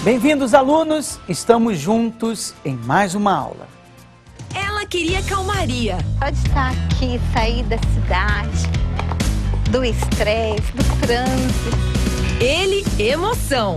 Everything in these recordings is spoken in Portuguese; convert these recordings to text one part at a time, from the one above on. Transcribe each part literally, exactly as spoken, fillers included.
Bem-vindos, alunos! Estamos juntos em mais uma aula. Ela queria calmaria. Pode estar aqui, sair da cidade, do estresse, do trânsito. Ele, emoção.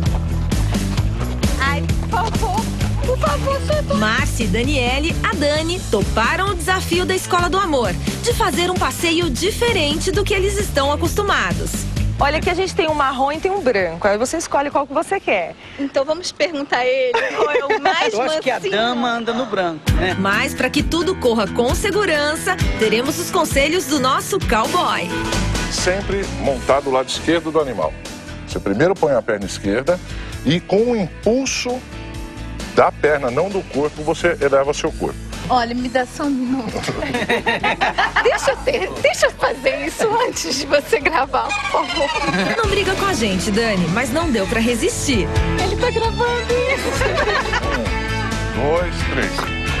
Ai, por favor, por favor, só... Márcia e Daniele, a Dani, toparam o desafio da Escola do Amor, de fazer um passeio diferente do que eles estão acostumados. Olha que a gente tem um marrom e tem um branco, aí você escolhe qual que você quer. Então vamos perguntar a ele qual é o mais Eu acho mansinho. que a dama anda no branco, né? Mas para que tudo corra com segurança, teremos os conselhos do nosso cowboy. Sempre montar do lado esquerdo do animal. Você primeiro põe a perna esquerda e com o impulso da perna, não do corpo, você eleva seu corpo. Olha, me dá só um minuto. deixa eu ter, deixa eu fazer isso antes de você gravar, por favor. Não briga com a gente, Dani, mas não deu para resistir. Ele tá gravando isso. Um, dois, três.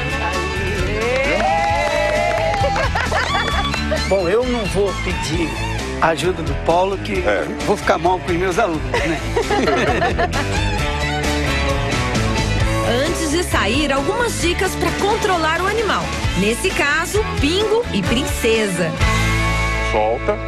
Bom, eu não vou pedir a ajuda do Paulo, que É. vou ficar mal com os meus alunos, né? Antes de sair, algumas dicas para controlar o animal. Nesse caso, Pingo e Princesa. Solta.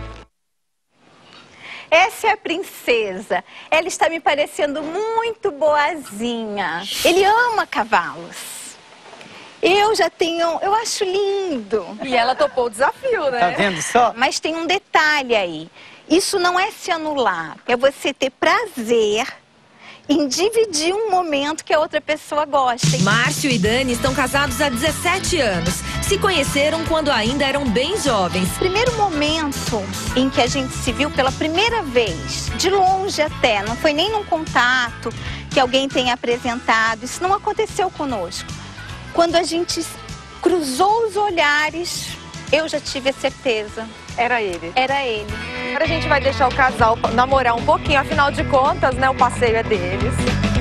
Essa é a Princesa. Ela está me parecendo muito boazinha. Ele ama cavalos. Eu já tenho... Eu acho lindo. E ela topou o desafio, né? Tá vendo só? Mas tem um detalhe aí. Isso não é se anular. É você ter prazer em dividir um momento que a outra pessoa gosta. Márcio e Dani estão casados há dezessete anos. Se conheceram quando ainda eram bem jovens. Primeiro momento em que a gente se viu pela primeira vez, de longe até, não foi nem num contato que alguém tenha apresentado, isso não aconteceu conosco. Quando a gente cruzou os olhares, eu já tive a certeza, Era ele. era ele. Agora a gente vai deixar o casal namorar um pouquinho, afinal de contas, né, o passeio é deles.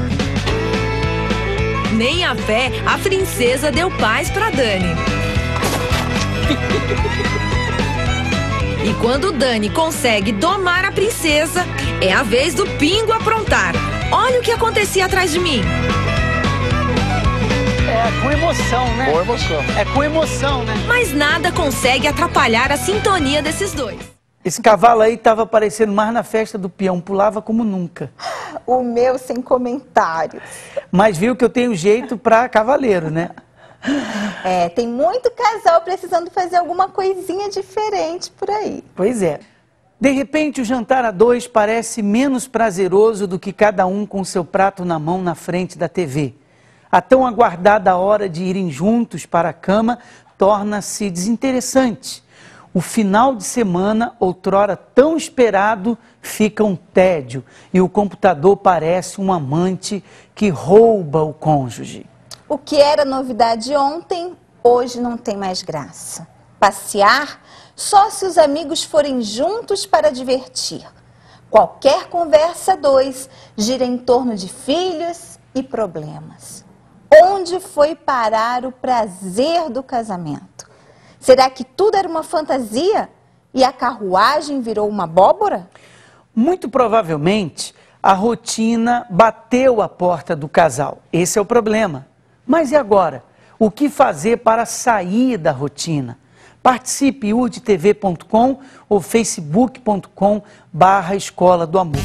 Nem a fé, a Princesa deu paz pra Dani. E quando Dani consegue domar a Princesa, é a vez do Pingo aprontar. Olha o que acontecia atrás de mim. É com emoção, né? Boa emoção. É com emoção, né? Mas nada consegue atrapalhar a sintonia desses dois. Esse cavalo aí tava aparecendo mais na festa do peão, pulava como nunca. O meu sem comentários. Mas viu que eu tenho jeito pra cavaleiro, né? É, tem muito casal precisando fazer alguma coisinha diferente por aí. Pois é. De repente, o jantar a dois parece menos prazeroso do que cada um com seu prato na mão na frente da T V. A tão aguardada hora de irem juntos para a cama torna-se desinteressante. O final de semana, outrora tão esperado, fica um tédio e o computador parece um amante que rouba o cônjuge. O que era novidade ontem, hoje não tem mais graça. Passear só se os amigos forem juntos para divertir. Qualquer conversa a dois gira em torno de filhos e problemas. Onde foi parar o prazer do casamento? Será que tudo era uma fantasia e a carruagem virou uma abóbora? Muito provavelmente, a rotina bateu a porta do casal. Esse é o problema. Mas e agora? O que fazer para sair da rotina? Participe u d t v ponto com ou facebook ponto com barra Escola do Amor.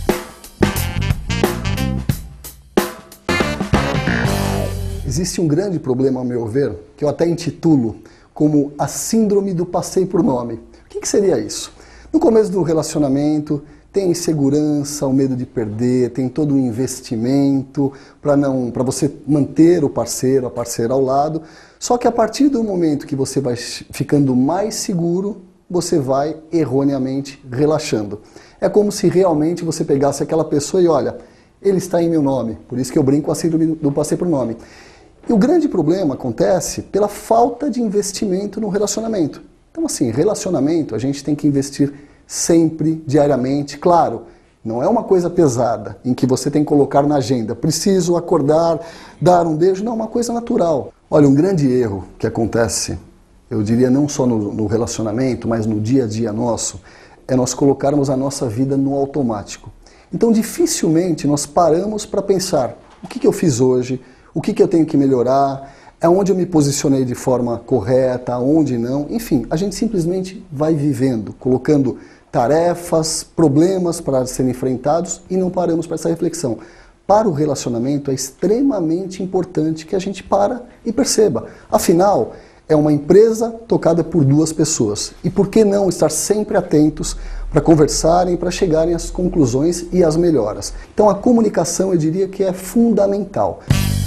Existe um grande problema, ao meu ver, que eu até intitulo como a síndrome do passei por nome. O que, que seria isso? No começo do relacionamento, tem insegurança, o medo de perder, tem todo um investimento para não, para você manter o parceiro, a parceira ao lado. Só que a partir do momento que você vai ficando mais seguro, você vai erroneamente relaxando. É como se realmente você pegasse aquela pessoa e olha, ele está em meu nome, por isso que eu brinco com a síndrome do passei por nome. E o grande problema acontece pela falta de investimento no relacionamento. Então, assim, relacionamento a gente tem que investir sempre, diariamente. Claro, não é uma coisa pesada, em que você tem que colocar na agenda. Preciso acordar, dar um beijo. Não, é uma coisa natural. Olha, um grande erro que acontece, eu diria não só no, no relacionamento, mas no dia a dia nosso, é nós colocarmos a nossa vida no automático. Então, dificilmente nós paramos para pensar o que, que eu fiz hoje, o que, que eu tenho que melhorar, aonde eu me posicionei de forma correta, aonde não. Enfim, a gente simplesmente vai vivendo, colocando tarefas, problemas para serem enfrentados e não paramos para essa reflexão. Para o relacionamento é extremamente importante que a gente para e perceba. Afinal, é uma empresa tocada por duas pessoas. E por que não estar sempre atentos para conversarem, para chegarem às conclusões e às melhoras? Então a comunicação, eu diria que é fundamental.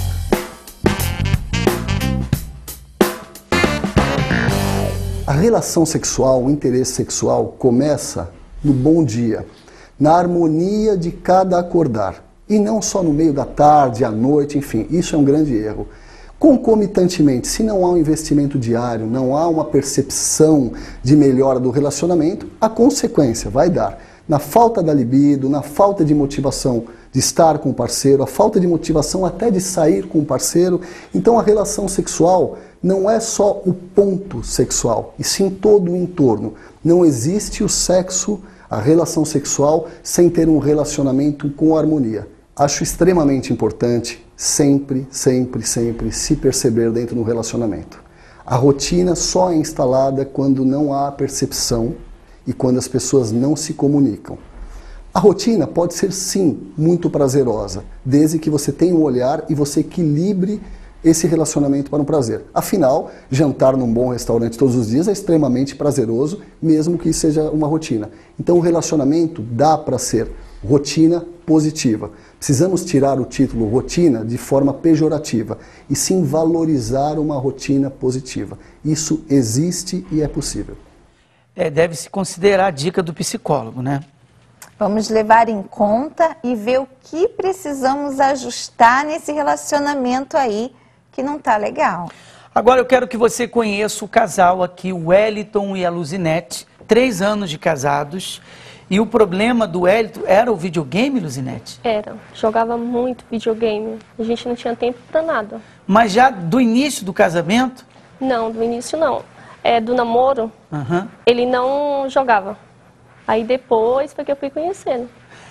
A relação sexual, o interesse sexual começa no bom dia, na harmonia de cada acordar. E não só no meio da tarde, à noite, enfim, isso é um grande erro. Concomitantemente, se não há um investimento diário, não há uma percepção de melhora do relacionamento, a consequência vai dar na falta da libido, na falta de motivação de estar com o parceiro, a falta de motivação até de sair com o parceiro. Então a relação sexual não é só o ponto sexual, e sim todo o entorno. Não existe o sexo, a relação sexual, sem ter um relacionamento com harmonia. Acho extremamente importante sempre, sempre, sempre se perceber dentro do relacionamento. A rotina só é instalada quando não há percepção e quando as pessoas não se comunicam. A rotina pode ser sim muito prazerosa, desde que você tenha um olhar e você equilibre esse relacionamento para um prazer. Afinal, jantar num bom restaurante todos os dias é extremamente prazeroso, mesmo que seja uma rotina. Então o relacionamento dá para ser rotina positiva. Precisamos tirar o título rotina de forma pejorativa e sim valorizar uma rotina positiva. Isso existe e é possível. É, deve-se considerar a dica do psicólogo, né? Vamos levar em conta e ver o que precisamos ajustar nesse relacionamento aí que não tá legal. Agora eu quero que você conheça o casal aqui, o Wellington e a Luzinete, três anos de casados. E o problema do Wellington era o videogame, Luzinete? Era. Jogava muito videogame. A gente não tinha tempo para nada. Mas já do início do casamento? Não, do início não. É, do namoro, uhum. Ele não jogava. Aí depois foi que eu fui conhecendo.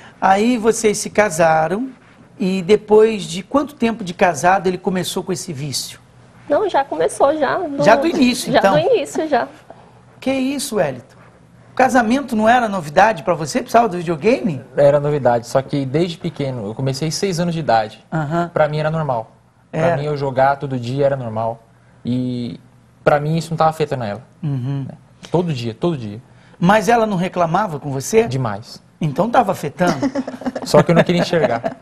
Aí vocês se casaram e depois de quanto tempo de casado ele começou com esse vício? Não, já começou, já. Do, já do início, já então? Já do início, já. Que isso, Wellington? O casamento não era novidade para você? Precisava do videogame? Era novidade, só que desde pequeno, eu comecei seis anos de idade. Uhum. Para mim era normal. Para mim eu jogar todo dia era normal. E para mim isso não estava afetando ela. Uhum. Todo dia, todo dia. Mas ela não reclamava com você? Demais. Então estava afetando? Só que eu não queria enxergar.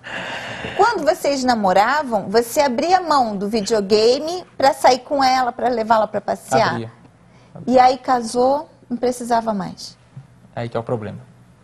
Quando vocês namoravam, você abria mão do videogame para sair com ela, para levá-la para passear? Abria. E aí casou, não precisava mais. Aí que é o problema.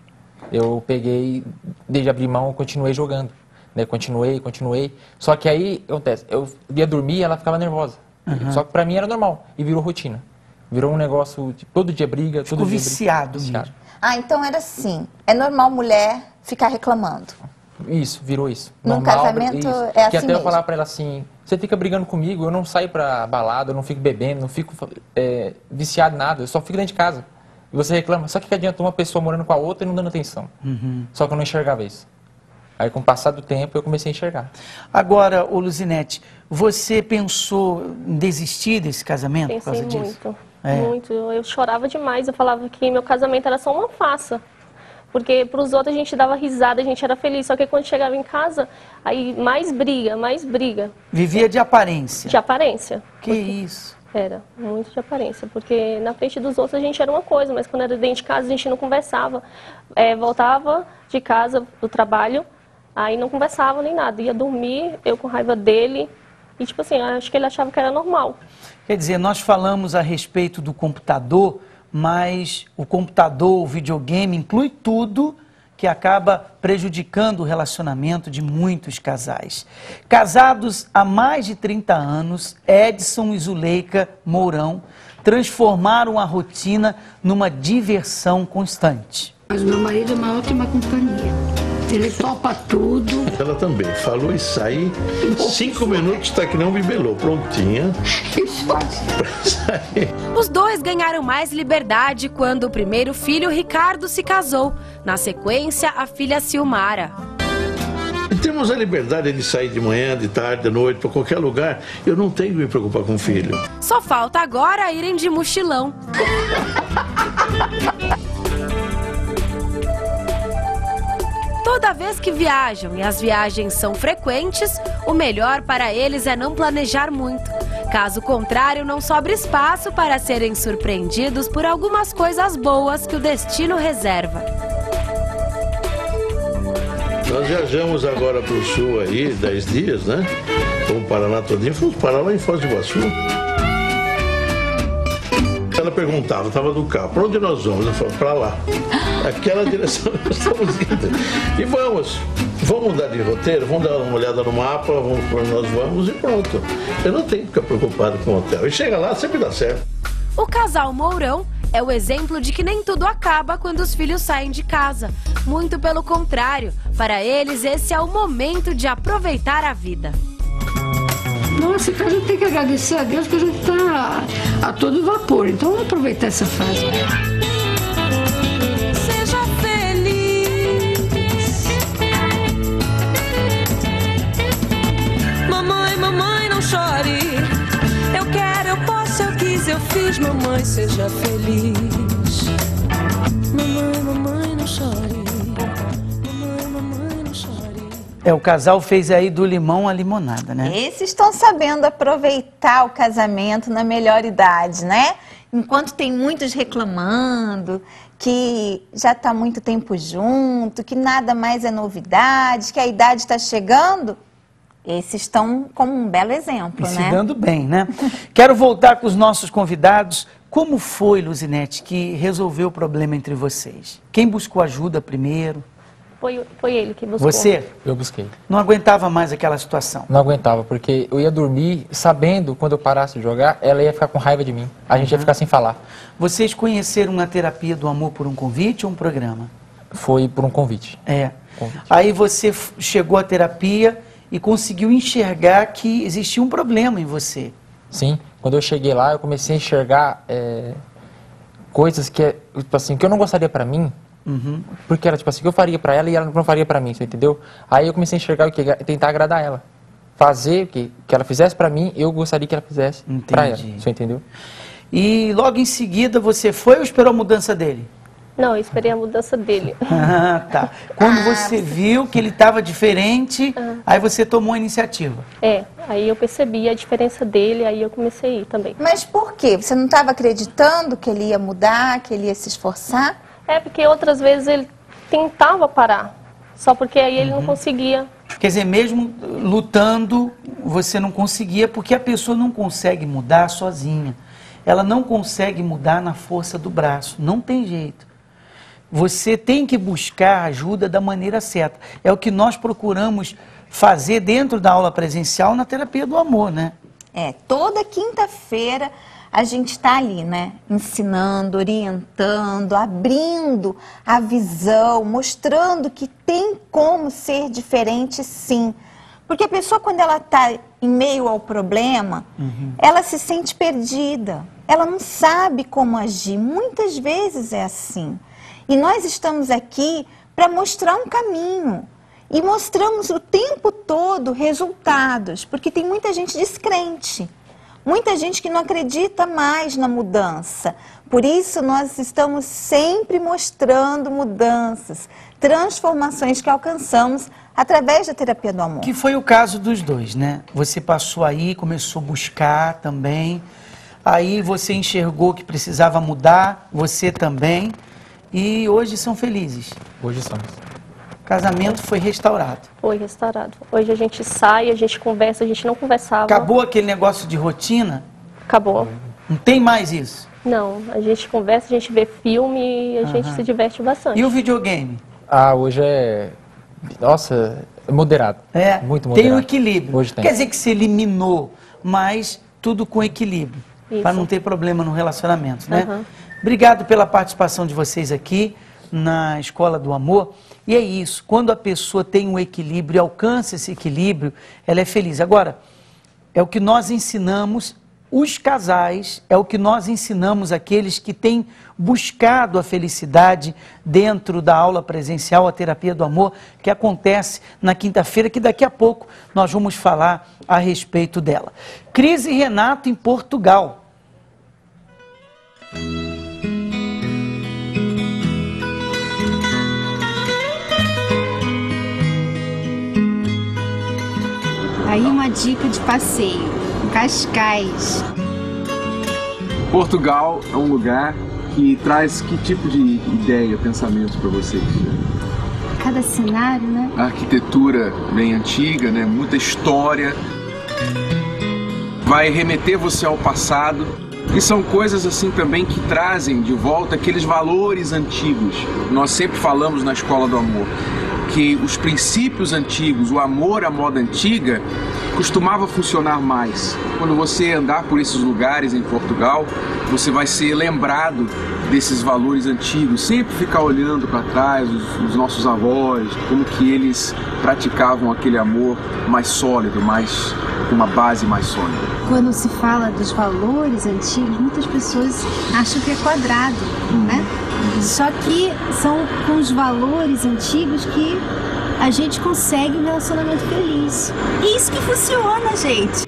Eu peguei, desde abrir mão, eu continuei jogando. Né? Continuei, continuei. Só que aí, acontece, eu ia dormir e ela ficava nervosa. Uhum. Só que pra mim era normal. E virou rotina. Virou um negócio, tipo, todo dia briga. Ficou todo viciado, dia viciado. Mesmo. Ah, então era assim. É normal mulher ficar reclamando. Isso, virou isso. Num normal, casamento isso. é que assim até mesmo. eu falar pra ela assim, você fica brigando comigo, eu não saio pra balada, eu não fico bebendo, não fico é, viciado em nada, eu só fico dentro de casa. E você reclama, só que, que adianta uma pessoa morando com a outra e não dando atenção. Uhum. Só que eu não enxergava isso. Aí, com o passar do tempo, eu comecei a enxergar. Agora, ô Luzinete, você pensou em desistir desse casamento Pensei por causa disso? muito, é. muito. Eu chorava demais, eu falava que meu casamento era só uma farsa. Porque para os outros a gente dava risada, a gente era feliz. Só que quando chegava em casa, aí mais briga, mais briga. Vivia de aparência? De aparência. Que isso? Era, muito de aparência. Porque na frente dos outros a gente era uma coisa, mas quando era dentro de casa a gente não conversava. É, voltava de casa, do trabalho, aí não conversava nem nada. Ia dormir, eu com raiva dele. E tipo assim, acho que ele achava que era normal. Quer dizer, nós falamos a respeito do computador, mas o computador, o videogame, inclui tudo que acaba prejudicando o relacionamento de muitos casais. Casados há mais de trinta anos, Edson e Zuleika Mourão transformaram a rotina numa diversão constante. Mas meu marido é uma ótima companhia. Ele topa tudo. Ela também falou e saí. Cinco minutos, tá que não bibelou. Prontinha. Os dois ganharam mais liberdade quando o primeiro filho, Ricardo, se casou. Na sequência, a filha Silmara. Temos a liberdade de sair de manhã, de tarde, de noite, para qualquer lugar. Eu não tenho que me preocupar com o filho. Só falta agora irem de mochilão. Toda vez que viajam, e as viagens são frequentes, o melhor para eles é não planejar muito. Caso contrário, não sobra espaço para serem surpreendidos por algumas coisas boas que o destino reserva. Nós viajamos agora para o sul aí, dez dias, né? Fomos parar lá todinho, fomos parar lá em Foz do Iguaçu. Ela perguntava, estava no carro, para onde nós vamos? Eu falei, para lá. Aquela direção que nós estamos indo. E vamos. Vamos mudar de roteiro, vamos dar uma olhada no mapa, vamos para onde nós vamos e pronto. Eu não tenho que ficar preocupado com o hotel. E chega lá, sempre dá certo. O casal Mourão é o exemplo de que nem tudo acaba quando os filhos saem de casa. Muito pelo contrário, para eles esse é o momento de aproveitar a vida. Nossa, então a gente tem que agradecer a Deus que a gente está a todo vapor. Então vamos aproveitar essa fase. Seja feliz. Mamãe, mamãe, não chore. Eu quero, eu posso, eu quis, eu fiz. Mamãe, seja feliz. Mamãe, mamãe, não chore. Mamãe, mamãe, não chore. É, o casal fez aí do limão a limonada, né? Esses estão sabendo aproveitar o casamento na melhor idade, né? Enquanto tem muitos reclamando que já está muito tempo junto, que nada mais é novidade, que a idade está chegando, esses estão como um belo exemplo, e né? se dando bem, né? Quero voltar com os nossos convidados. Como foi, Luzinete, que resolveu o problema entre vocês? Quem buscou ajuda primeiro? Foi, foi ele que buscou. Você? Eu busquei. Não aguentava mais aquela situação? Não aguentava, porque eu ia dormir sabendo, quando eu parasse de jogar, ela ia ficar com raiva de mim. A gente uhum. ia ficar sem falar. Vocês conheceram a terapia do amor por um convite ou um programa? Foi por um convite. É. Convite. Aí você chegou à terapia e conseguiu enxergar que existia um problema em você. Sim. Quando eu cheguei lá, eu comecei a enxergar é, coisas que, tipo assim, que eu não gostaria pra mim. Uhum. Porque era tipo assim, que eu faria pra ela e ela não faria pra mim, você entendeu? Aí eu comecei a enxergar o que? Tentar agradar ela. Fazer o que, que ela fizesse pra mim, eu gostaria que ela fizesse Entendi. Pra ela, você entendeu? E logo em seguida você foi ou esperou a mudança dele? Não, eu esperei a mudança dele. Ah, tá. Quando ah, você viu que ele estava diferente, ah. aí você tomou a iniciativa. É, aí eu percebi a diferença dele, aí eu comecei a ir também. Mas por quê? Você não estava acreditando que ele ia mudar, que ele ia se esforçar? É, porque outras vezes ele tentava parar, só porque aí ele uhum. não conseguia. Quer dizer, mesmo lutando, você não conseguia, porque a pessoa não consegue mudar sozinha. Ela não consegue mudar na força do braço, não tem jeito. Você tem que buscar ajuda da maneira certa. É o que nós procuramos fazer dentro da aula presencial na terapia do amor, né? É, toda quinta-feira a gente está ali, né? Ensinando, orientando, abrindo a visão, mostrando que tem como ser diferente, sim. Porque a pessoa, quando ela está em meio ao problema, uhum. ela se sente perdida. Ela não sabe como agir. Muitas vezes é assim. E nós estamos aqui para mostrar um caminho. E mostramos o tempo todo resultados. Porque tem muita gente descrente. Muita gente que não acredita mais na mudança. Por isso, nós estamos sempre mostrando mudanças, transformações que alcançamos através da terapia do amor. Que foi o caso dos dois, né? Você passou aí, começou a buscar também. Aí você enxergou que precisava mudar, você também. E hoje são felizes. Hoje somos. O casamento foi restaurado. Foi restaurado. Hoje a gente sai, a gente conversa, a gente não conversava. Acabou aquele negócio de rotina? Acabou. Não tem mais isso? Não, a gente conversa, a gente vê filme e a uhum. gente se diverte bastante. E o videogame? Ah, hoje é... Nossa, moderado. É, muito moderado. Tem o equilíbrio. Hoje tem. Quer dizer que se eliminou, mas tudo com equilíbrio. Para não ter problema no relacionamento, né? Uhum. Obrigado pela participação de vocês aqui na Escola do Amor. E é isso, quando a pessoa tem um equilíbrio e alcança esse equilíbrio, ela é feliz. Agora, é o que nós ensinamos os casais, é o que nós ensinamos aqueles que têm buscado a felicidade dentro da aula presencial, a terapia do amor, que acontece na quinta-feira, que daqui a pouco nós vamos falar a respeito dela. Cris e Renato em Portugal. Aí uma dica de passeio, Cascais. Portugal é um lugar que traz que tipo de ideia, pensamento para vocês? Cada cenário, né? A arquitetura bem antiga, né? Muita história. Vai remeter você ao passado. E são coisas assim também que trazem de volta aqueles valores antigos. Nós sempre falamos na Escola do Amor que os princípios antigos, o amor à moda antiga, costumava funcionar mais. Quando você andar por esses lugares em Portugal, você vai ser lembrado desses valores antigos, sempre ficar olhando para trás os, os nossos avós, como que eles praticavam aquele amor mais sólido, mais, com uma base mais sólida. Quando se fala dos valores antigos, muitas pessoas acham que é quadrado, hum. né? Só que são com os valores antigos que a gente consegue um relacionamento feliz. E isso que funciona, gente.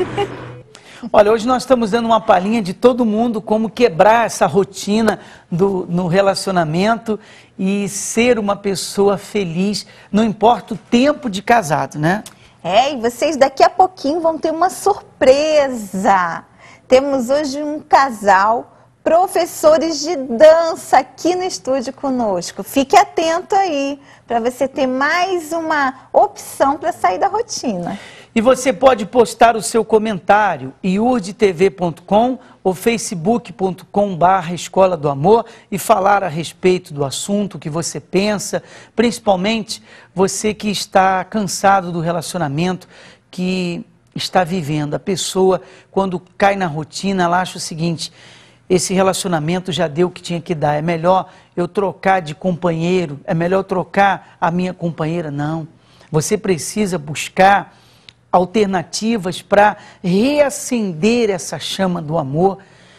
Olha, hoje nós estamos dando uma palhinha de todo mundo como quebrar essa rotina do, no relacionamento e ser uma pessoa feliz, não importa o tempo de casado, né? É, e vocês daqui a pouquinho vão ter uma surpresa. Temos hoje um casal, professores de dança aqui no estúdio conosco. Fique atento aí, para você ter mais uma opção para sair da rotina. E você pode postar o seu comentário em iurde tê vê ponto com ou facebook ponto com barra Escola do Amor e falar a respeito do assunto que você pensa, principalmente você que está cansado do relacionamento que está vivendo. A pessoa, quando cai na rotina, ela acha o seguinte: esse relacionamento já deu o que tinha que dar, é melhor eu trocar de companheiro, é melhor eu trocar a minha companheira. Não, você precisa buscar alternativas para reacender essa chama do amor,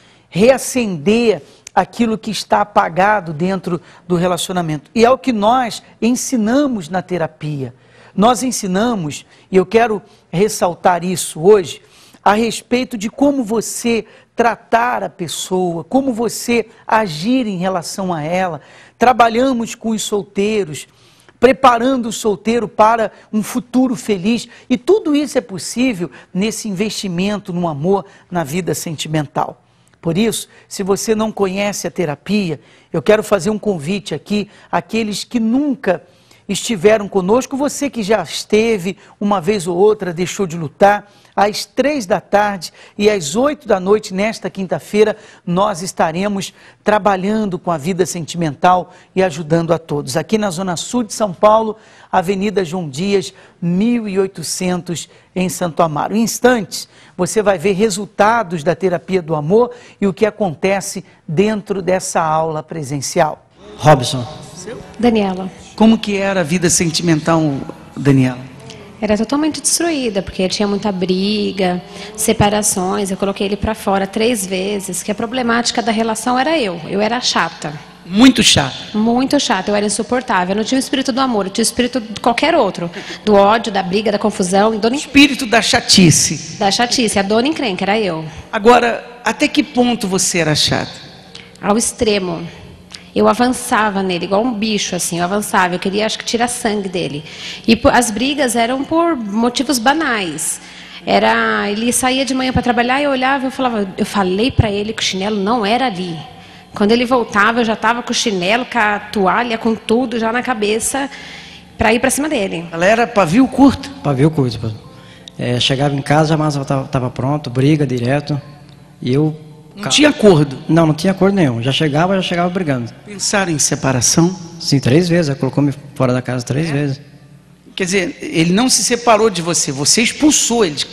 reacender aquilo que está apagado dentro do relacionamento. E é o que nós ensinamos na terapia. Nós ensinamos, e eu quero ressaltar isso hoje, a respeito de como você tratar a pessoa, como você agir em relação a ela. Trabalhamos com os solteiros, preparando o solteiro para um futuro feliz. E tudo isso é possível nesse investimento no amor, na vida sentimental. Por isso, se você não conhece a terapia, eu quero fazer um convite aqui àqueles que nunca estiveram conosco, você que já esteve uma vez ou outra, deixou de lutar. Às três da tarde e às oito da noite, nesta quinta-feira, nós estaremos trabalhando com a vida sentimental e ajudando a todos. Aqui na Zona Sul de São Paulo, Avenida João Dias, mil e oitocentos, em Santo Amaro. Em instantes, você vai ver resultados da terapia do amor e o que acontece dentro dessa aula presencial. Robson. Daniela. Como que era a vida sentimental, Daniela? Era totalmente destruída, porque tinha muita briga, separações. Eu coloquei ele para fora três vezes, que a problemática da relação era eu. Eu era chata. Muito chata? Muito chata, eu era insuportável. Eu não tinha o espírito do amor, eu tinha o espírito de qualquer outro. Do ódio, da briga, da confusão. Dona... Espírito da chatice. Da chatice, a dona encrenca, era eu. Agora, até que ponto você era chata? Ao extremo. Eu avançava nele, igual um bicho, assim, eu avançava, eu queria, acho que, tirar sangue dele. E as brigas eram por motivos banais. Era, ele saía de manhã para trabalhar e eu olhava e eu falava, eu falei para ele que o chinelo não era ali. Quando ele voltava, eu já estava com o chinelo, com a toalha, com tudo já na cabeça, para ir para cima dele. Ela era pavio curto? Pavio curto. É, chegava em casa, jamais estava pronto, briga direto, e eu... Não tinha acordo? Não, não tinha acordo nenhum. Já chegava, já chegava brigando. Pensaram em separação? Sim, três vezes. Ela colocou-me fora da casa três é? vezes. Quer dizer, ele não se separou de você, você expulsou ele de casa.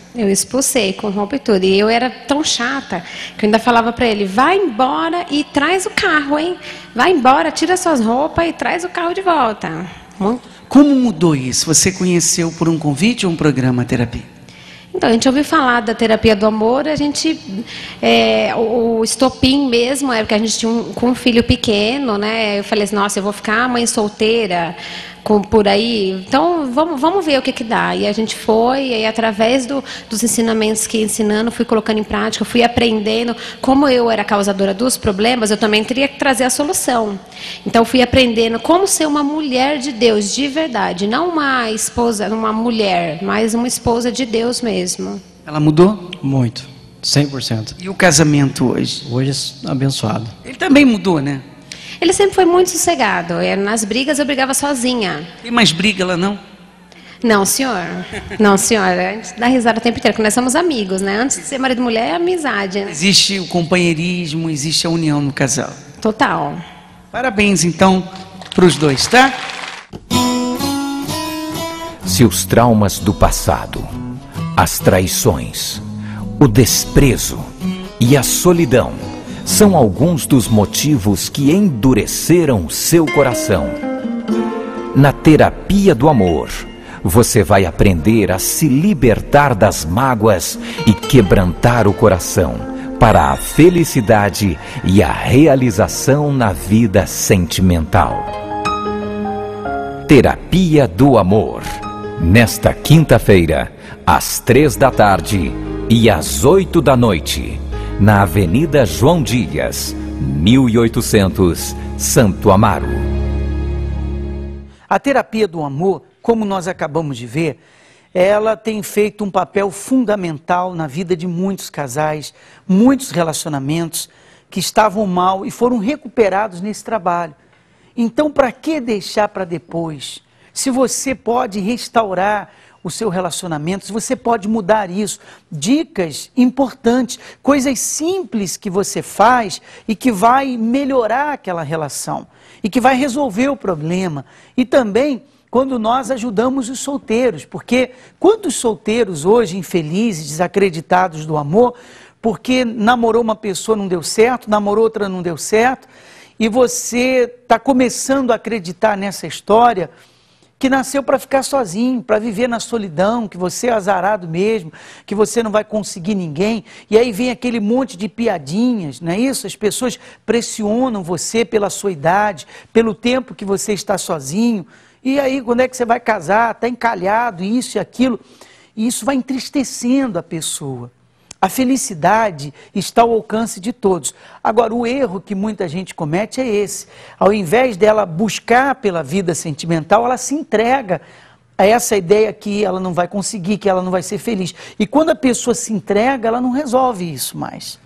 Eu expulsei com roupa e tudo. E eu era tão chata que eu ainda falava para ele, vai embora e traz o carro, hein? Vai embora, tira suas roupas e traz o carro de volta. Muito. Como mudou isso? Você conheceu por um convite ou um programa terapia? Então, a gente ouviu falar da terapia do amor, a gente, é, o, o estopim mesmo, é porque a gente tinha um, com um filho pequeno, né? Eu falei assim, nossa, eu vou ficar mãe solteira com, por aí, então vamos, vamos ver o que que dá. E a gente foi, e aí, através do, dos ensinamentos que ensinando, fui colocando em prática, fui aprendendo, como eu era causadora dos problemas, eu também teria que trazer a solução. Então, fui aprendendo como ser uma mulher de Deus, de verdade, não uma esposa, uma mulher, mas uma esposa de Deus mesmo. Ela mudou? Muito, cem por cento. E o casamento hoje? Hoje é abençoado. Ele também mudou, né? Ele sempre foi muito sossegado. Nas brigas eu brigava sozinha. Tem mais briga lá não? Não, senhor. Não, senhor. A gente dá risada o tempo inteiro, porque nós somos amigos, né? Antes de ser marido e mulher, é amizade. Né? Existe o companheirismo, existe a união no casal. Total. Parabéns, então, para os dois, tá? Se os traumas do passado, as traições, o desprezo e a solidão são alguns dos motivos que endureceram seu coração. Na terapia do amor, você vai aprender a se libertar das mágoas e quebrantar o coração para a felicidade e a realização na vida sentimental. Terapia do Amor. Nesta quinta-feira, às três da tarde e às oito da noite. Na Avenida João Dias, mil e oitocentos, Santo Amaro. A terapia do amor, como nós acabamos de ver, ela tem feito um papel fundamental na vida de muitos casais, muitos relacionamentos que estavam mal e foram recuperados nesse trabalho. Então, para que deixar para depois? Se você pode restaurar o seu relacionamento, se você pode mudar isso, dicas importantes, coisas simples que você faz e que vai melhorar aquela relação e que vai resolver o problema. E também quando nós ajudamos os solteiros, porque quantos solteiros hoje infelizes, desacreditados do amor, porque namorou uma pessoa não deu certo, namorou outra não deu certo, e você está começando a acreditar nessa história que nasceu para ficar sozinho, para viver na solidão, que você é azarado mesmo, que você não vai conseguir ninguém. E aí vem aquele monte de piadinhas, não é isso? As pessoas pressionam você pela sua idade, pelo tempo que você está sozinho. E aí, quando é que você vai casar? Está encalhado, isso e aquilo. E isso vai entristecendo a pessoa. A felicidade está ao alcance de todos. Agora, o erro que muita gente comete é esse. Ao invés dela buscar pela vida sentimental, ela se entrega a essa ideia que ela não vai conseguir, que ela não vai ser feliz. E quando a pessoa se entrega, ela não resolve isso mais.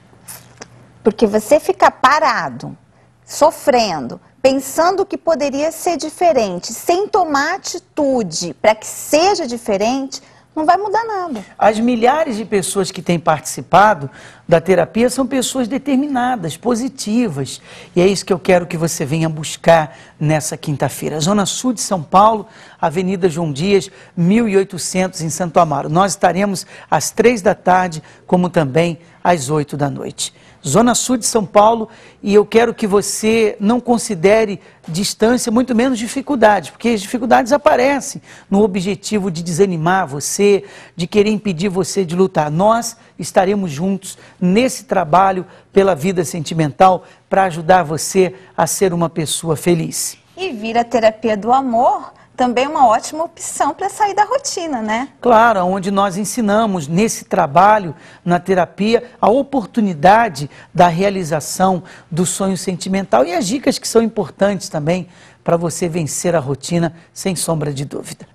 Porque você fica parado, sofrendo, pensando que poderia ser diferente, sem tomar atitude para que seja diferente, não vai mudar nada. As milhares de pessoas que têm participado da terapia são pessoas determinadas, positivas. E é isso que eu quero que você venha buscar nessa quinta-feira. Zona Sul de São Paulo, Avenida João Dias, mil e oitocentos, em Santo Amaro. Nós estaremos às três da tarde, como também às oito da noite. Zona Sul de São Paulo, e eu quero que você não considere distância, muito menos dificuldades, porque as dificuldades aparecem no objetivo de desanimar você, de querer impedir você de lutar. Nós estaremos juntos nesse trabalho pela vida sentimental para ajudar você a ser uma pessoa feliz. E vir a terapia do amor também é uma ótima opção para sair da rotina, né? Claro, onde nós ensinamos nesse trabalho, na terapia, a oportunidade da realização do sonho sentimental e as dicas que são importantes também para você vencer a rotina, sem sombra de dúvida.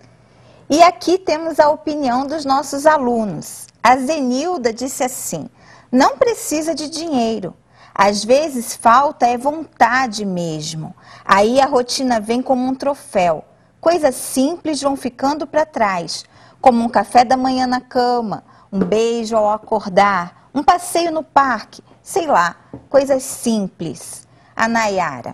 E aqui temos a opinião dos nossos alunos. A Zenilda disse assim: não precisa de dinheiro. Às vezes falta é vontade mesmo. Aí a rotina vem como um troféu. Coisas simples vão ficando para trás, como um café da manhã na cama, um beijo ao acordar, um passeio no parque, sei lá, coisas simples. A Nayara: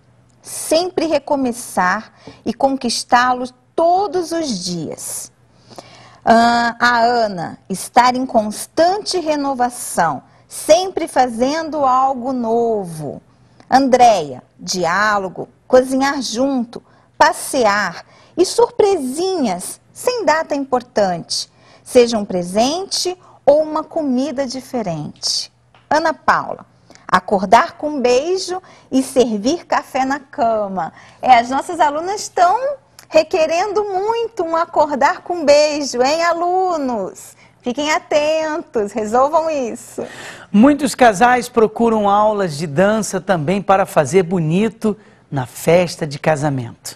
sempre recomeçar e conquistá-los todos os dias. Ah, a Ana, estar em constante renovação, sempre fazendo algo novo. Andréia, diálogo, cozinhar junto, passear e surpresinhas sem data importante, seja um presente ou uma comida diferente. Ana Paula, acordar com um beijo e servir café na cama. É, as nossas alunas estão requerendo muito um acordar com um beijo, hein, alunos? Fiquem atentos, resolvam isso. Muitos casais procuram aulas de dança também para fazer bonito na festa de casamento.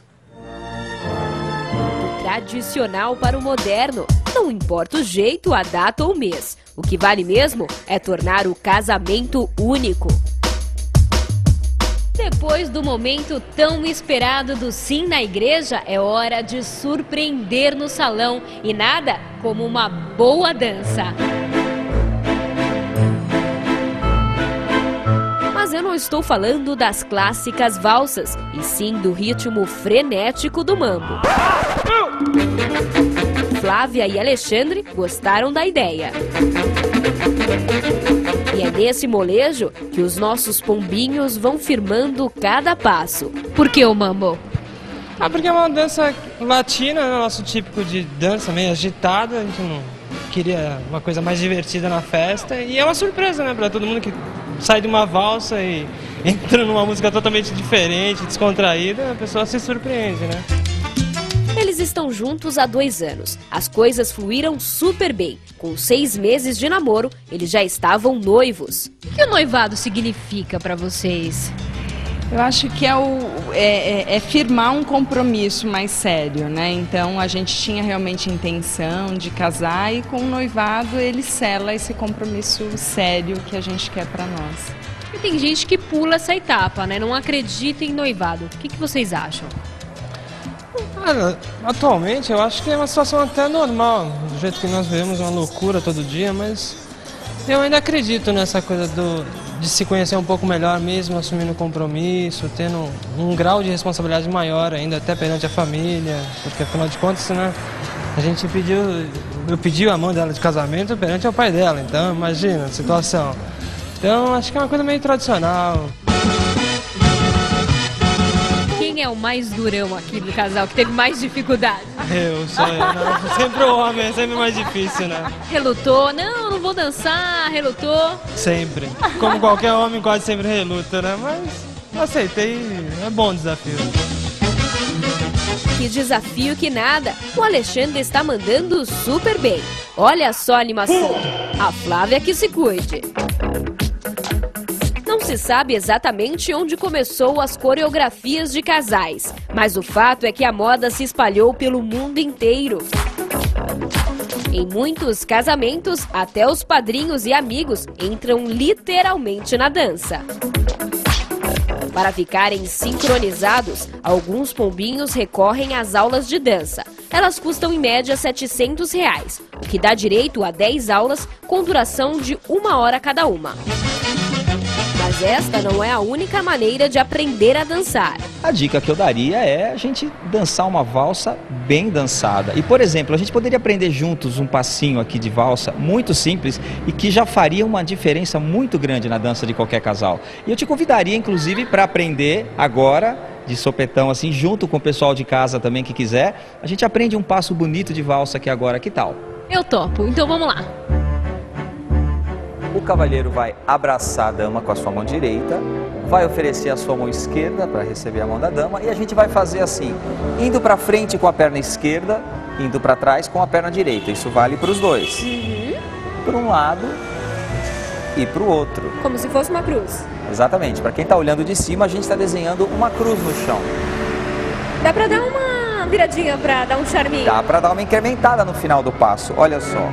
Do tradicional para o moderno, não importa o jeito, a data ou mês. O que vale mesmo é tornar o casamento único. Depois do momento tão esperado do sim na igreja, é hora de surpreender no salão. E nada como uma boa dança. Mas eu não estou falando das clássicas valsas, e sim do ritmo frenético do mambo. Flávia e Alexandre gostaram da ideia. E é nesse molejo que os nossos pombinhos vão firmando cada passo. Por que o mambo? Ah, porque é uma dança latina, né? Nosso típico de dança, meio agitada. A gente não queria uma coisa mais divertida na festa. E é uma surpresa, né, para todo mundo que sai de uma valsa e entra numa música totalmente diferente, descontraída, a pessoa se surpreende, né? Eles estão juntos há dois anos. As coisas fluíram super bem. Com seis meses de namoro, eles já estavam noivos. O que o noivado significa para vocês? Eu acho que é, o, é, é, é firmar um compromisso mais sério, né? Então a gente tinha realmente a intenção de casar e com o noivado ele sela esse compromisso sério que a gente quer para nós. E tem gente que pula essa etapa, né? Não acredita em noivado. O que, que vocês acham? Cara, atualmente eu acho que é uma situação até normal, do jeito que nós vivemos, uma loucura todo dia, mas eu ainda acredito nessa coisa do, de se conhecer um pouco melhor mesmo, assumindo compromisso, tendo um, um grau de responsabilidade maior ainda, até perante a família, porque afinal de contas, né, a gente pediu, eu pedi a mão dela de casamento perante o pai dela, então imagina a situação. Então acho que é uma coisa meio tradicional. Quem é o mais durão aqui do casal, que teve mais dificuldade? Eu, sou eu, né? Sempre o homem, é sempre mais difícil, né? Relutou? Não, não vou dançar, relutou? Sempre. Como qualquer homem quase sempre reluta, né? Mas aceitei, é bom o desafio. Que desafio que nada! O Alexandre está mandando super bem. Olha só a animação. A Flávia que se cuide. Não se sabe exatamente onde começou as coreografias de casais, mas o fato é que a moda se espalhou pelo mundo inteiro. Em muitos casamentos, até os padrinhos e amigos entram literalmente na dança. Para ficarem sincronizados, alguns pombinhos recorrem às aulas de dança. Elas custam em média setecentos reais, o que dá direito a dez aulas com duração de uma hora cada uma. Mas esta não é a única maneira de aprender a dançar. A dica que eu daria é a gente dançar uma valsa bem dançada. E, por exemplo, a gente poderia aprender juntos um passinho aqui de valsa muito simples e que já faria uma diferença muito grande na dança de qualquer casal. E eu te convidaria, inclusive, para aprender agora, de sopetão, assim, junto com o pessoal de casa também que quiser. A gente aprende um passo bonito de valsa aqui agora, que tal? Eu topo, então vamos lá. O cavalheiro vai abraçar a dama com a sua mão direita, vai oferecer a sua mão esquerda para receber a mão da dama e a gente vai fazer assim, indo para frente com a perna esquerda, indo para trás com a perna direita. Isso vale para os dois. Uhum. Para um lado e para o outro. Como se fosse uma cruz. Exatamente. Para quem está olhando de cima, a gente está desenhando uma cruz no chão. Dá para dar uma viradinha, para dar um charminho? Dá para dar uma incrementada no final do passo. Olha só.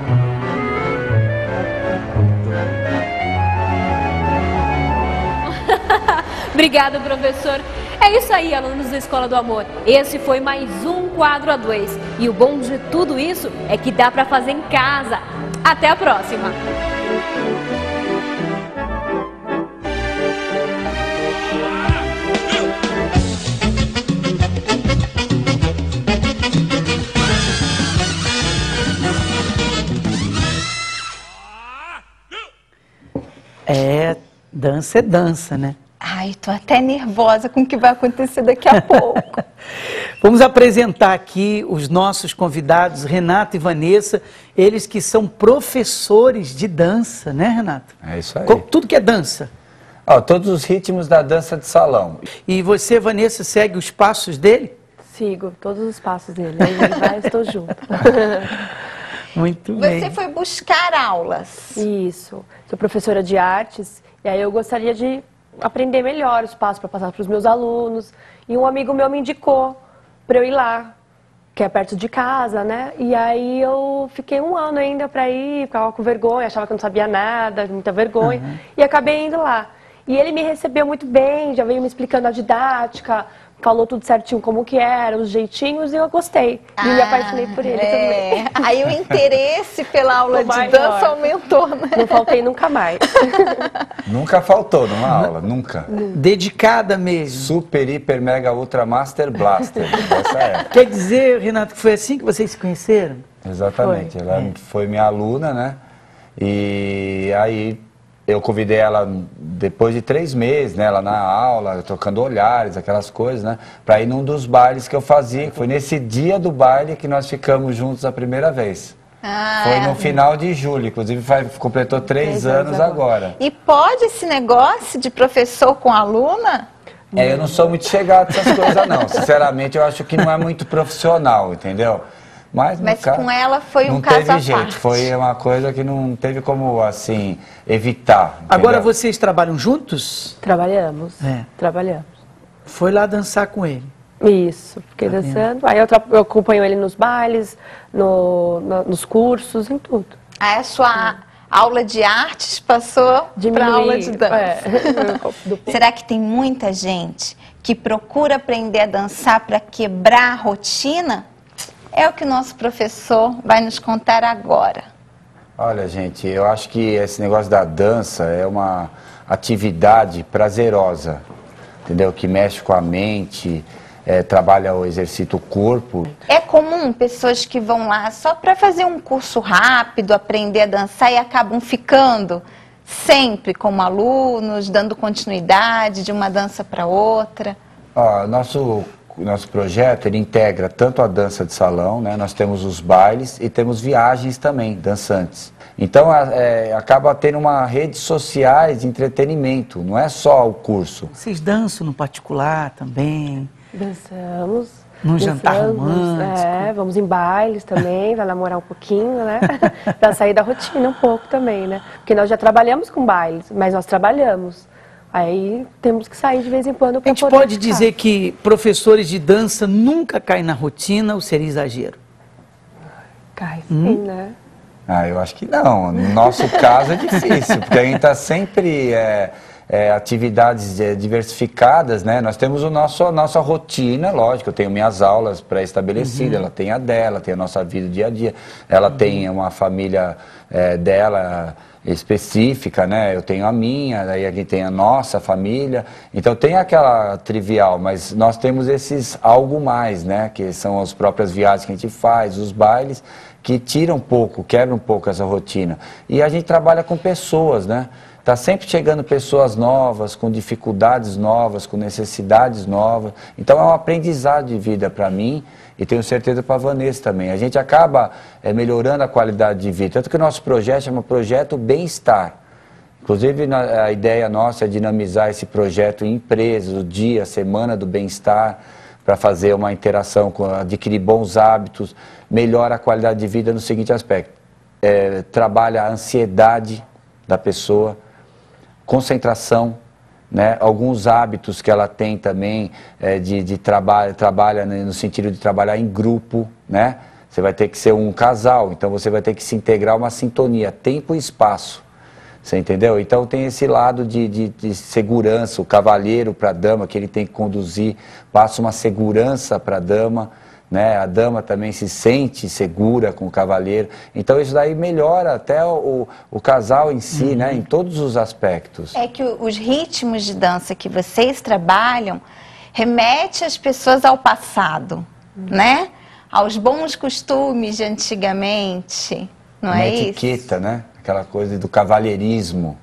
Obrigada, professor. É isso aí, alunos da Escola do Amor. Esse foi mais um Quadro A dois. E o bom de tudo isso é que dá para fazer em casa. Até a próxima. É, dança é dança, né? Ai, tô até nervosa com o que vai acontecer daqui a pouco. Vamos apresentar aqui os nossos convidados, Renato e Vanessa, eles que são professores de dança, né, Renato? É isso aí. Tudo que é dança. Ó, todos os ritmos da dança de salão. E você, Vanessa, segue os passos dele? Sigo todos os passos dele. Aí ele vai, eu estou junto. Muito Você bem. foi buscar aulas. Isso. Sou professora de artes e aí eu gostaria de aprender melhor os passos para passar para os meus alunos. E um amigo meu me indicou para eu ir lá, que é perto de casa, né? E aí eu fiquei um ano ainda para ir, ficava com vergonha, achava que eu não sabia nada, muita vergonha. Uhum. E acabei indo lá. E ele me recebeu muito bem, já veio me explicando a didática, falou tudo certinho como que era, os jeitinhos, e eu gostei. E me apaixonei por ele é. também. Aí o interesse pela aula O de maior. dança aumentou, né? Não faltei nunca mais. Nunca faltou numa aula, nunca. Dedicada mesmo. Super, hiper, mega, ultra, master, blaster. Essa é. Quer dizer, Renato, que foi assim que vocês se conheceram? Exatamente. Foi. Ela É. foi minha aluna, né? E aí eu convidei ela depois de três meses, né? Ela na aula, trocando olhares, aquelas coisas, né? Pra ir num dos bailes que eu fazia. Foi nesse dia do baile que nós ficamos juntos a primeira vez. Ah, Foi é. no final de julho, inclusive faz, completou três, Três anos anos agora. E pode esse negócio de professor com aluna? É, eu não sou muito chegado nessas coisas não, sinceramente eu acho que não é muito profissional, entendeu? Mas, no Mas caso, com ela foi um não caso teve à jeito, parte. foi uma coisa que não teve como, assim, evitar. Agora entendeu? vocês trabalham juntos? Trabalhamos. É. Trabalhamos. Foi lá dançar com ele? Isso, fiquei Tá dançando. Aí eu, tra- eu acompanho ele nos bailes, no, no- nos cursos, em tudo. Aí a sua aula de artes passou para Diminuí, aula de dança. é. Será que tem muita gente que procura aprender a dançar para quebrar a rotina? É o que o nosso professor vai nos contar agora. Olha, gente, eu acho que esse negócio da dança é uma atividade prazerosa, entendeu? Que mexe com a mente, é, trabalha ou exercita o corpo. É comum pessoas que vão lá só para fazer um curso rápido, aprender a dançar e acabam ficando sempre como alunos, dando continuidade de uma dança para outra. Ó, nosso nosso projeto ele integra tanto a dança de salão, né? Nós temos os bailes e temos viagens também dançantes. Então a- é, acaba tendo uma rede sociais de entretenimento, não é só o curso. Vocês dançam no particular também? Dançamos. Num jantar dançamos, romântico? É, vamos em bailes também, vai namorar um pouquinho, né? Pra sair da rotina um pouco também, né? Porque nós já trabalhamos com bailes, mas nós trabalhamos. Aí temos que sair de vez em quando A para gente poder pode ficar. dizer que professores de dança nunca caem na rotina ou seria exagero? Cai Hum? sim, né? Ah, eu acho que não. No nosso caso é difícil, porque a gente está sempre é, é, atividades é, diversificadas, né? Nós temos o nosso, a nossa rotina, lógico, eu tenho minhas aulas pré-estabelecidas, Uhum. ela tem a dela, tem a nossa vida dia a dia, ela Uhum. tem uma família é, dela específica, né? Eu tenho a minha, daí aqui tem a nossa família, então tem aquela trivial, mas nós temos esses algo mais, né? Que são as próprias viagens que a gente faz, os bailes, que tiram um pouco, quebram um pouco essa rotina. E a gente trabalha com pessoas, né? Tá sempre chegando pessoas novas, com dificuldades novas, com necessidades novas. Então é um aprendizado de vida para mim e tenho certeza para a Vanessa também. A gente acaba é, melhorando a qualidade de vida. Tanto que o nosso projeto chama Projeto Bem-Estar. Inclusive na, a ideia nossa é dinamizar esse projeto em empresas, o dia, a semana do bem-estar, para fazer uma interação, com, adquirir bons hábitos, melhora a qualidade de vida no seguinte aspecto. É, trabalha a ansiedade da pessoa, concentração, né? Alguns hábitos que ela tem também é, de, de trabalho, trabalha no sentido de trabalhar em grupo, né? Você vai ter que ser um casal, então você vai ter que se integrar uma sintonia, tempo e espaço. Você entendeu? Então tem esse lado de, de, de segurança, o cavalheiro para a dama, que ele tem que conduzir, passa uma segurança para a dama, né? A dama também se sente segura com o cavalheiro. Então isso daí melhora até o, o casal em si, uhum. né? Em todos os aspectos. É que os ritmos de dança que vocês trabalham remete as pessoas ao passado, uhum. né? Aos bons costumes de antigamente, não uma é isso? Etiqueta, né? Aquela coisa do cavalheirismo,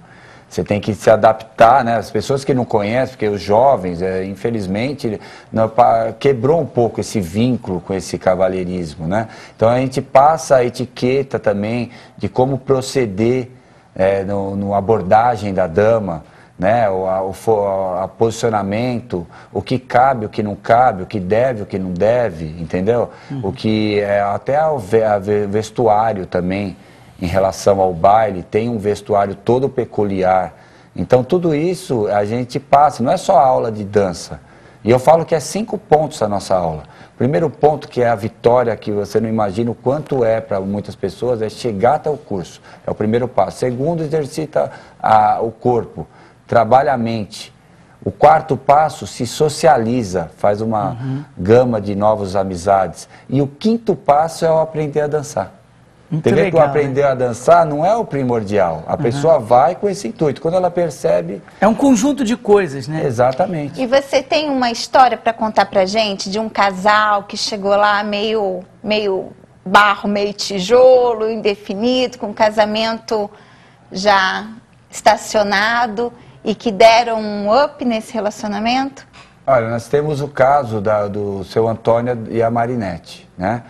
Você tem que se adaptar, né? As pessoas que não conhecem, porque os jovens, é, infelizmente, não, quebrou um pouco esse vínculo com esse cavalheirismo, né? Então a gente passa a etiqueta também de como proceder é, no, no abordagem da dama, né? O, a, o a posicionamento, o que cabe, o que não cabe, o que deve, o que não deve, entendeu? Uhum. O que é, até o vestuário também. Em relação ao baile, tem um vestuário todo peculiar. Então, tudo isso a gente passa, não é só a aula de dança. E eu falo que é cinco pontos a nossa aula. Primeiro ponto, que é a vitória, que você não imagina o quanto é para muitas pessoas, é chegar até o curso. É o primeiro passo. Segundo, exercita a, o corpo, trabalha a mente. O quarto passo, se socializa, faz uma uhum. gama de novas amizades. E o quinto passo é o aprender a dançar. Muito Tem legal, que aprender né? a dançar não é o primordial. A uhum. pessoa vai com esse intuito. Quando ela percebe... É um conjunto de coisas, né? Exatamente. E você tem uma história para contar pra gente de um casal que chegou lá meio, meio barro, meio tijolo, indefinido, com um casamento já estacionado e que deram um up nesse relacionamento? Olha, nós temos o caso da, do seu Antônio e a Marinette, né?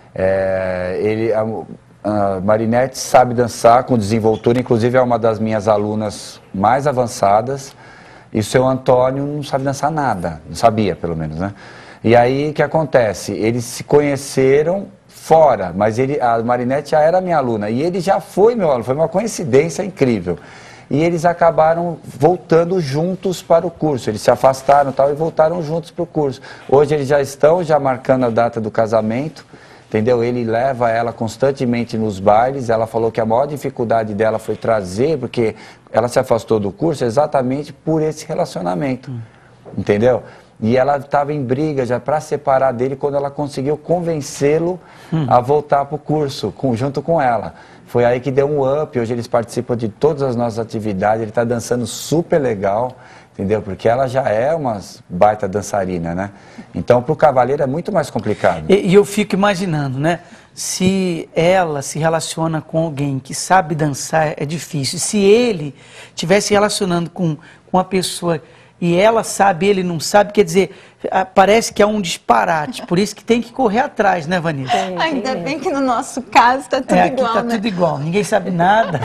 É, ele... A, A Marinette sabe dançar com desenvoltura, inclusive é uma das minhas alunas mais avançadas. E o seu Antônio não sabe dançar nada, não sabia pelo menos, né? E aí o que acontece? Eles se conheceram fora, mas ele, a Marinette já era minha aluna e ele já foi meu aluno, foi uma coincidência incrível. E eles acabaram voltando juntos para o curso, eles se afastaram e tal e voltaram juntos para o curso. Hoje eles já estão já marcando a data do casamento. Entendeu? Ele leva ela constantemente nos bailes, ela falou que a maior dificuldade dela foi trazer, porque ela se afastou do curso exatamente por esse relacionamento, hum. entendeu? E ela estava em briga já para separar dele quando ela conseguiu convencê-lo hum. a voltar para o curso, com, junto com ela. Foi aí que deu um up, hoje eles participam de todas as nossas atividades, ele está dançando super legal, entendeu? Porque ela já é uma baita dançarina, né? Então, para o cavaleiro é muito mais complicado. E, e eu fico imaginando, né? Se ela se relaciona com alguém que sabe dançar, é difícil. Se ele estivesse se relacionando com, com uma pessoa e ela sabe, ele não sabe, quer dizer, parece que é um disparate. Por isso que tem que correr atrás, né, Vanessa? É, Ainda é. bem que no nosso caso está tudo é, igual, aqui tá né? tudo igual, ninguém sabe nada.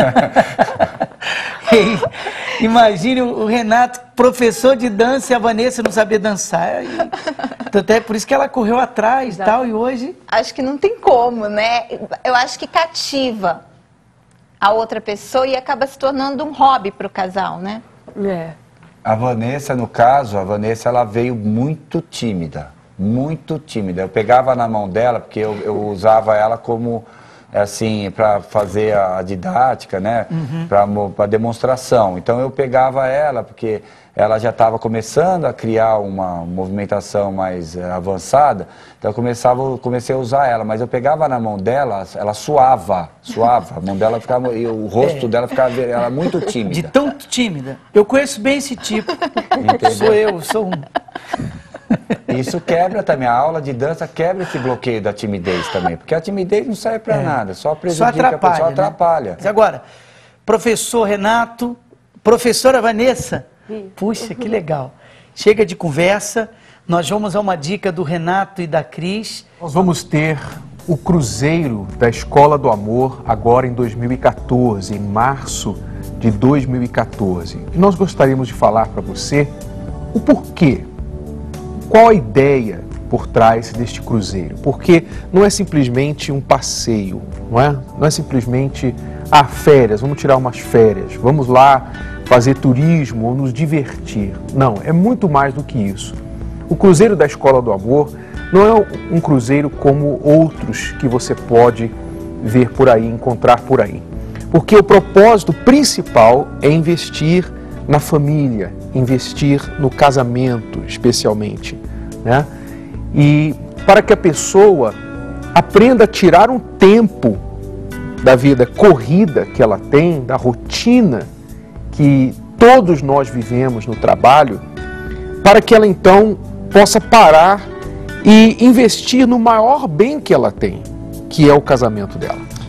E, imagine o Renato, professor de dança, e a Vanessa não sabia dançar. E, até por isso que ela correu atrás e tal, e hoje... Acho que não tem como, né? Eu acho que cativa a outra pessoa e acaba se tornando um hobby para o casal, né? É. A Vanessa, no caso, a Vanessa, ela veio muito tímida, muito tímida. Eu pegava na mão dela, porque eu, eu usava ela como, assim, para fazer a didática, né? Uhum. Para demonstração. Então, eu pegava ela, porque ela já estava começando a criar uma movimentação mais uh, avançada, então eu começava, comecei a usar ela, mas eu pegava na mão dela, ela suava, suava, a mão dela ficava, e o rosto é. dela ficava ela muito tímida. De tão tímida. Eu conheço bem esse tipo. Entendeu? Sou eu, sou um. Isso quebra também, a aula de dança quebra esse bloqueio da timidez também, porque a timidez não serve para é. nada, só prejudica, só atrapalha, só atrapalha. Né? Mas agora, professor Renato, professora Vanessa, puxa, que legal. Chega de conversa, nós vamos a uma dica do Renato e da Cris. Nós vamos ter o Cruzeiro da Escola do Amor agora em dois mil e quatorze, em março de dois mil e quatorze. E nós gostaríamos de falar para você o porquê, qual a ideia por trás deste cruzeiro. Porque não é simplesmente um passeio, não é? Não é simplesmente, ah, férias, vamos tirar umas férias, vamos lá fazer turismo ou nos divertir. Não, é muito mais do que isso. O Cruzeiro da Escola do Amor não é um cruzeiro como outros que você pode ver por aí, encontrar por aí. Porque o propósito principal é investir na família, investir no casamento, especialmente, né? E para que a pessoa aprenda a tirar um tempo da vida corrida que ela tem, da rotina que todos nós vivemos no trabalho, para que ela então possa parar e investir no maior bem que ela tem, que é o casamento dela.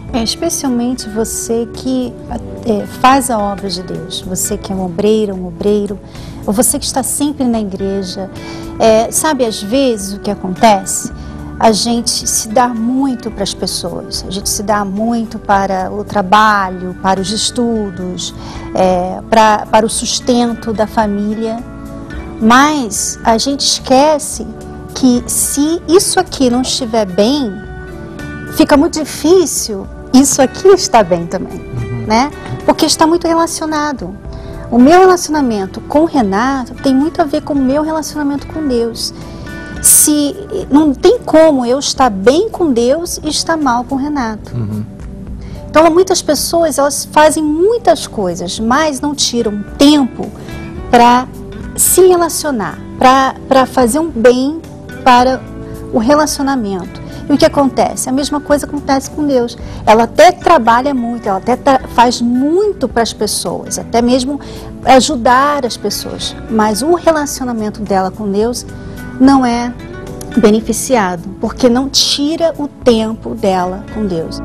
É, especialmente você que é, faz a obra de Deus, você que é um obreiro, um obreiro, ou você que está sempre na igreja. É, sabe, às vezes o que acontece? A gente se dá muito para as pessoas, a gente se dá muito para o trabalho, para os estudos, é, pra, para o sustento da família, mas a gente esquece que se isso aqui não estiver bem, fica muito difícil isso aqui estar bem também, uhum. né? Porque está muito relacionado. O meu relacionamento com o Renato tem muito a ver com o meu relacionamento com Deus. Se não tem como eu estar bem com Deus e estar mal com o Renato. Uhum. Então, muitas pessoas, elas fazem muitas coisas, mas não tiram tempo para se relacionar, para fazer um bem para o relacionamento. E o que acontece? A mesma coisa acontece com Deus. Ela até trabalha muito, ela até faz muito para as pessoas, até mesmo ajudar as pessoas, mas o relacionamento dela com Deus não é beneficiado, porque não tira o tempo dela com Deus.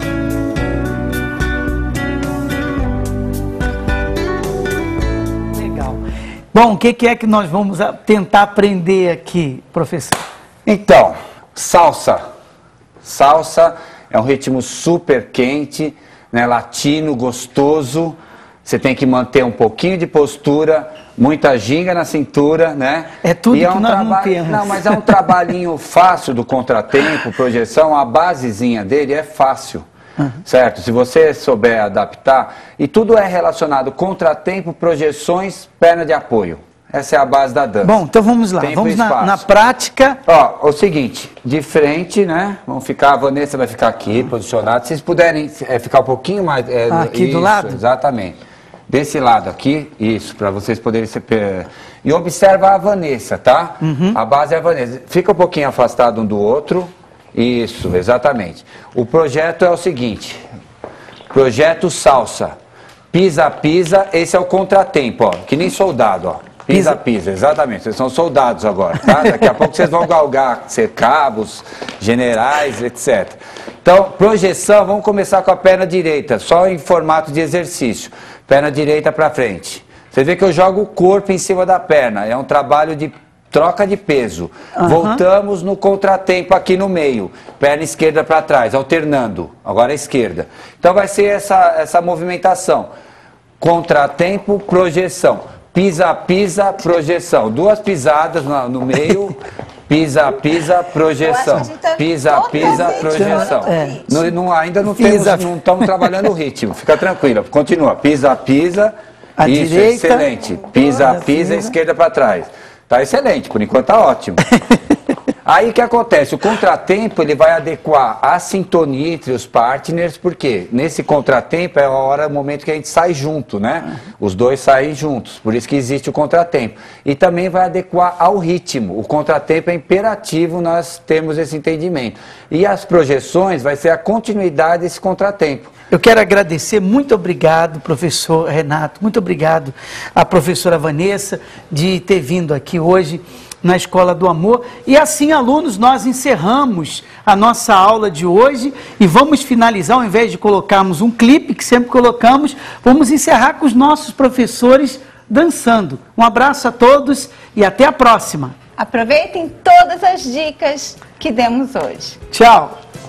Legal. Bom, o que é que nós vamos tentar aprender aqui, professor? Então, salsa. Salsa é um ritmo super quente, né, latino, gostoso. Você tem que manter um pouquinho de postura, muita ginga na cintura, né? É tudo e que é um nós traba... não temos. Não, mas é um trabalhinho fácil do contratempo, projeção, a basezinha dele é fácil, uhum. certo? Se você souber adaptar, e tudo é relacionado contratempo, projeções, perna de apoio. Essa é a base da dança. Bom, então vamos lá, Tempo vamos na, na prática. Ó, o seguinte, de frente, né? Vamos ficar, a Vanessa vai ficar aqui, posicionada. Se vocês puderem é, ficar um pouquinho mais... É, ah, aqui isso, do lado? Exatamente. Desse lado aqui, isso, para vocês poderem se... E observa a Vanessa, tá? Uhum. A base é a Vanessa. Fica um pouquinho afastado um do outro. Isso, exatamente. O projeto é o seguinte, projeto salsa. Pisa, pisa, esse é o contratempo, ó, que nem soldado, ó. Pisa, pisa, exatamente. Vocês são soldados agora, tá? Daqui a pouco vocês vão galgar, ser cabos, generais, etcétera. Então, projeção, vamos começar com a perna direita, só em formato de exercício. Perna direita para frente. Você vê que eu jogo o corpo em cima da perna. É um trabalho de troca de peso. Uhum. Voltamos no contratempo aqui no meio. Perna esquerda para trás, alternando. Agora a esquerda. Então vai ser essa, essa movimentação. Contratempo, projeção. Pisa, pisa, projeção. Duas pisadas no, no meio. Pisa, pisa, projeção. Pisa, pisa, projeção. É. Não, não, ainda não temos, não estamos trabalhando o ritmo. Fica tranquila. Continua. Pisa, pisa. A Isso, direita, excelente. Pisa, pisa, pisa, esquerda para trás. Tá excelente. Por enquanto tá ótimo. Aí o que acontece? O contratempo ele vai adequar a sintonia entre os partners, porque nesse contratempo é a hora, o momento que a gente sai junto, né? Os dois saem juntos, por isso que existe o contratempo. E também vai adequar ao ritmo. O contratempo é imperativo, nós temos esse entendimento. E as projeções vai ser a continuidade desse contratempo. Eu quero agradecer, muito obrigado, professor Renato, muito obrigado à professora Vanessa de ter vindo aqui hoje na Escola do Amor. E assim, alunos, nós encerramos a nossa aula de hoje e vamos finalizar, ao invés de colocarmos um clipe, que sempre colocamos, vamos encerrar com os nossos professores dançando. Um abraço a todos e até a próxima. Aproveitem todas as dicas que demos hoje. Tchau.